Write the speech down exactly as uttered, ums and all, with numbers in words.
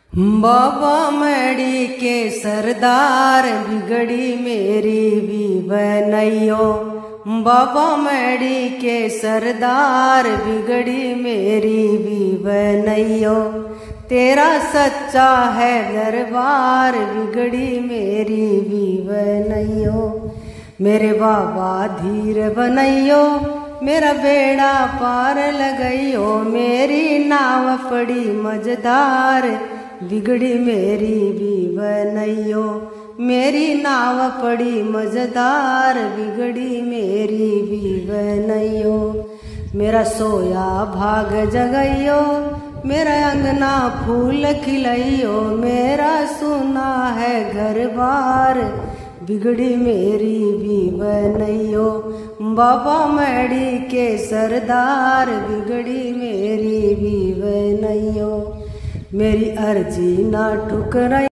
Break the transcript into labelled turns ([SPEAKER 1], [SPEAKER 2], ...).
[SPEAKER 1] बाबा मड़ी के सरदार बिगड़ी मेरी भी बनैयो। बाबा मड़ी के सरदार बिगड़ी मेरी भी बनैयो। तेरा सच्चा है दरबार बिगड़ी मेरी भी बनैयो। मेरे बाबा धीर बनैयो, मेरा बेड़ा पार लगैयो। मेरी नाव पड़ी मझधार बिगड़ी मेरी भी बनैयो। मेरी नाव पड़ी मझधार बिगड़ी मेरी भी बनैयो। मेरा सोया भाग जगैयो, मेरा अंगना फूल खिलैयो। मेरा सुना है घर बार बिगड़ी मेरी भी बनैयो। बाबा मड़ी के सरदार बिगड़ी मेरी भी बनैयो। मेरी अर्जी ना ठुकराई।